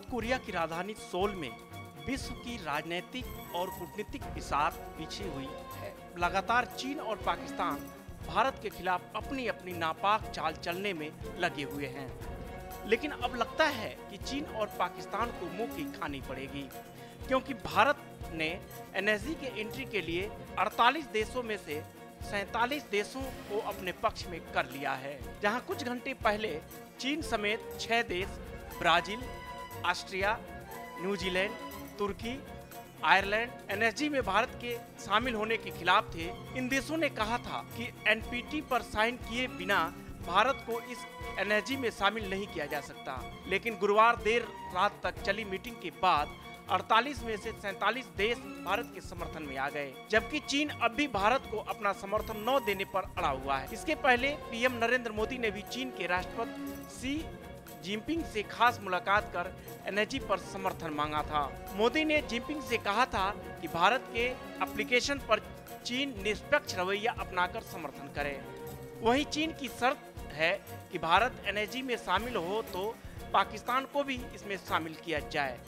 Korea की राजधानी soul में विश्व की राजनीतिक और कूटनीतिक बिसात बिछी हुई है। लगातार चीन और पाकिस्तान भारत के खिलाफ अपनी अपनी नापाक चाल चलने में लगे हुए हैं, लेकिन अब लगता है कि चीन और पाकिस्तान को मुंह की खानी पड़ेगी, क्योंकि भारत ने एनएसजी के एंट्री के लिए 48 देशों में से 47 देशों को अपने पक्ष में कर लिया है, जहां कुछ घंटे पहले चीन समेत 6 देश ब्राजील, ऑस्ट्रिया, न्यूजीलैंड, तुर्की, आयरलैंड एनएसजी में भारत के शामिल होने के खिलाफ थे। इन देशों ने कहा था कि एनपीटी पर साइन किए बिना भारत को इस एनएसजी में शामिल नहीं किया जा सकता, लेकिन गुरुवार देर रात तक चली मीटिंग के बाद 48 में से 47 देश भारत के समर्थन में आ गए, जबकि चीन अब भी भारत को अपना समर्थन न देने पर अड़ा हुआ है। इसके पहले पीएम नरेंद्र मोदी ने भी चीन के राष्ट्रपति शी जिनपिंग से खास मुलाकात कर एनएसजी पर समर्थन मांगा था। मोदी ने जिनपिंग से कहा था कि भारत के एप्लीकेशन पर चीन निष्पक्ष रवैया अपनाकर समर्थन करे। वहीं चीन की शर्त है कि भारत एनएसजी में शामिल हो तो पाकिस्तान को भी इसमें शामिल किया जाए।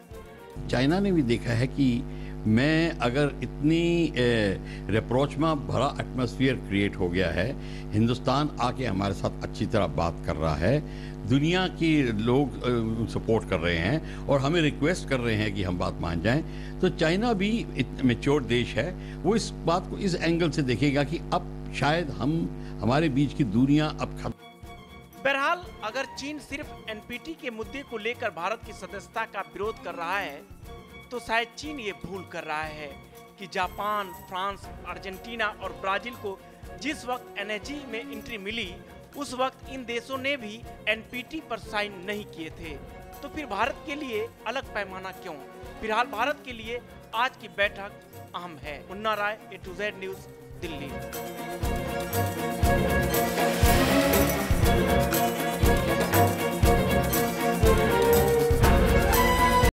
चाइना ने भी देखा है कि मैं अगर इतनी रिप्रोच में भरा एटमॉस्फेयर क्रिएट हो गया है, हिंदुस्तान आके हमारे साथ अच्छी तरह बात कर रहा है, दुनिया के लोग सपोर्ट कर रहे हैं और हमें रिक्वेस्ट कर रहे हैं कि हम बात मान जाएं, तो चाइना भी मैच्योर देश है, वो इस बात को इस एंगल से देखेगा कि अब शायद हमारे बीच की दूरियां अब खत्म। बहरहाल अगर चीन सिर्फ एनपीटी के मुद्दे को लेकर भारत की सदस्यता का विरोध कर रहा है, तो शायद चीन ये भूल कर रहा है कि जापान, फ्रांस, अर्जेंटीना और ब्राजील को जिस वक्त एनएसजी में एंट्री मिली, उस वक्त इन देशों ने भी एनपीटी पर साइन नहीं किए थे। तो फिर भारत के लिए अलग पैमाना क्यों? फिलहाल भारत के लिए आज की बैठक अहम है। Munna Rai, A to Z news, Delhi.